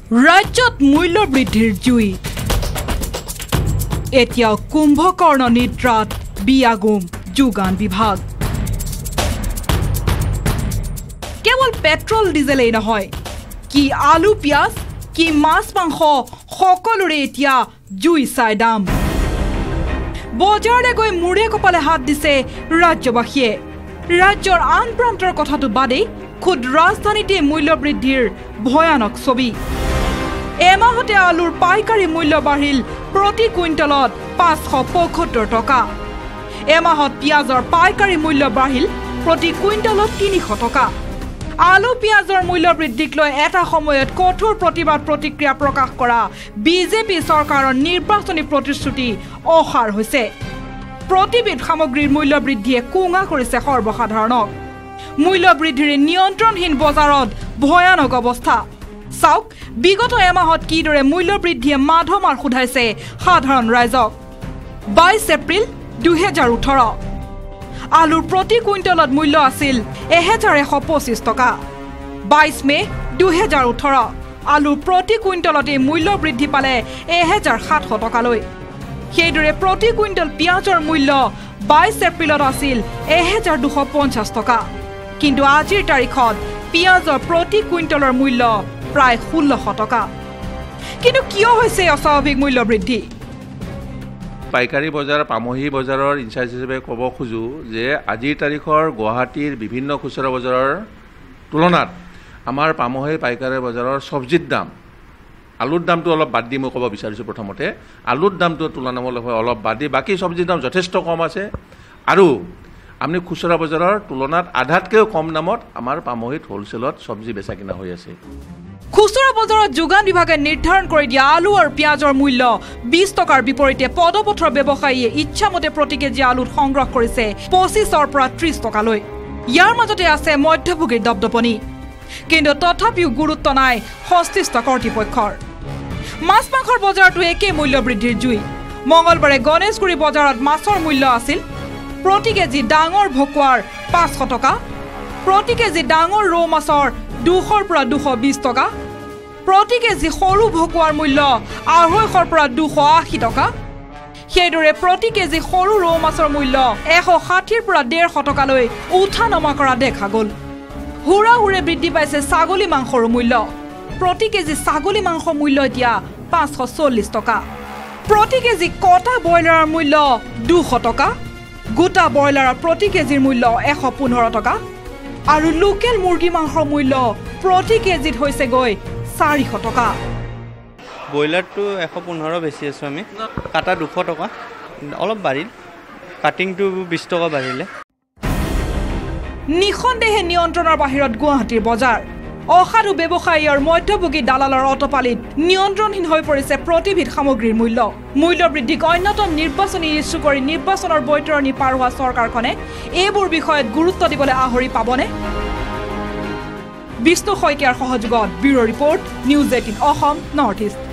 ৰাজ্যত মূল্য বৃদ্ধিৰ জুই এতিয়া কুম্ভকৰ্ণ নিদ্ৰাত বিয়াগুম যোগান বিভাগ কেৱল পেট্ৰল ডিজেলেই নহয় কি আলু পিয়াজ কি মাছ মাংস সকলোৰে এতিয়া জুই চাই দাম বজাৰলৈ গৈ মুৰে কপালে হাত দিছে ৰাজ্যবাসীয়ে ৰাজ্যৰ আন প্ৰান্তৰ কথাটো বাদেই খুদ ৰাজধানীতে মূল্য বৃদ্ধিৰ ভয়ানক ছবি এমাহতে আলুৰ পাইকাৰী মূল্য বাঢ়িল প্ৰতি কুইণ্টলত 575 টকা এমাহত পিয়াজৰ পাইকাৰী মূল্য বাঢ়িল প্ৰতি কুইণ্টলত 300 টকা আলু পিয়াজৰ মূল্য বৃদ্ধিক লৈ এটা সময়ত কঠোৰ প্ৰতিবাদ প্ৰতিক্ৰিয়া প্ৰকাশ কৰা বিজেপি চৰকাৰৰ নিৰ্বাচনী প্ৰতিশ্ৰুতি অসাৰ হৈছে প্ৰতিবিধ সামগ্ৰীৰ মূল্য বৃদ্ধিয়ে কুঙা কৰিছে সৰ্বসাধাৰণক মূল্য বৃদ্ধিৰ নিয়ন্ত্ৰণহীন বজাৰত ভয়ানক অৱস্থা চাওক বিগত এমাহত কিদৰে মূল্য বৃদ্ধিয়ে মাধমাৰ খুধাইছে সাধাৰণ ৰাইজক 22 এপ্ৰিল 2018 আলুৰ প্ৰতি কুইণ্টলত মূল্য আছিল 1125 টকা 22 মে 2018 আলুৰ প্ৰতি কুইণ্টলতে মূল্য বৃদ্ধি পালে 1700 টকালৈ সেইদৰে প্ৰতি কুইণ্টল পিয়াজৰ মূল্য 22 এপ্ৰিলত আছিল 1250 টকা কিন্তু আজিৰ তাৰিখত পিয়াজৰ প্ৰতি কুইণ্টলৰ মূল্য প্ৰায় 1600 টকা কিন্তু কিয় হৈছে অস্বাভাৱিক মূল্য বৃদ্ধি পাইকাৰী বজাৰ পামহি বজাৰৰ ইনচাৰ্জ হিচাপে ক'ব খোজো যে আজিৰ তাৰিখৰ গুৱাহাটীৰ বিভিন্ন খুচুৰা বজাৰৰ তুলনাত আমাৰ পামহি পাইকাৰী বজাৰৰ চব্জিৰ দাম আলুৰ দামটো অলপ বাদ দি মই ক'ব বিচাৰিছোঁ প্ৰথমতে আলুৰ দামটো তুলনামূলকভাৱে অলপ বাদ দি বাকী চব্জিৰ দাম যথেষ্ট কম আছে আৰু আমি খুচুৰা বজাৰৰ তুলনাত আধাতকৈও কম দামত আমাৰ পামহিত হোলচেলত চব্জি বেচা কিনা হৈ আছে খুচুৰা বজাৰত যোগান বিভাগে নিৰ্ধাৰণ কৰি দিয়া আলু আৰু পিয়াজৰ মূল্য 20 টকাৰ বিপৰীতে পদপথৰ ব্যৱসায়ীয়ে ইচ্ছামতে প্ৰতি কেজি আলুত সংগ্ৰহ কৰিছে 25ৰ পৰা 30 টকালৈ ইয়াৰ মাজতে আছে মধ্যভোগীৰ দপদপনি কিন্তু তথাপিও গুৰুত্ব নাই সংশ্লিষ্ট কৰ্তৃপক্ষৰ মাছ মাংসৰ বজাৰতো একে মূল্য বৃদ্ধিৰ জুই মঙলবাৰে গণেশগুৰি বজাৰত মাছৰ মূল্য আছিল প্ৰতি কেজি ডাঙৰ ভকুৱাৰ 500 টকা প্ৰতি কেজি ডাঙৰ ৰৌ মাছৰ 200ৰ পৰা 220 টকা প্ৰতি কেজি সৰু ভকুৱাৰ মূল্য 250ৰ পৰা 280 টকা সেইদৰে প্ৰতি কেজি সৰু ৰৌ মাছৰ মূল্য 160ৰ পৰা 150 টকালৈ উঠা নমা কৰা দেখা গ'ল হুৰাহুৰে বৃদ্ধি পাইছে ছাগলী মাংসৰ মূল্য প্ৰতি কেজি ছাগলী মাংসৰ মূল্য এতিয়া 540 টকা প্ৰতি কেজি কটা ব্ৰইলাৰৰ মূল্য 200 টকা গোটা ব্ৰইলাৰৰ প্ৰতি কেজিৰ মূল্য 115 টকা আৰু লোকেল মুৰ্গী মাংসৰ মূল্য প্ৰতি কেজিত হৈছে গৈ 400 টকা ব্ৰইলাৰটো 115 বেছি আছো আমি কাটা 200 টকা অলপ বাঢ়িল কাটিংটো 20 টকা বাঢ়িলে নিখন্দেহে নিয়ন্ত্ৰণৰ বাহিৰত গুৱাহাটীৰ বজাৰ অসাধু ব্যৱসায়ী আৰু মধ্যভোগী দালালৰ অটপালিত নিয়ন্ত্ৰণহীন হৈ পৰিছে প্ৰতিবিধ সামগ্ৰীৰ মূল্য বৃদ্ধিক অন্যতম নিৰ্বাচনী ইস্যু কৰি নিৰ্বাচনৰ বৈতৰণি পাৰ হোৱা চৰকাৰখনে এইবোৰ বিষয়ত গুৰুত্ব দিবলৈ আহৰি পাবনে বিষ্ণু শইকীয়াৰ সহযোগত bureau report news 18 Assam north east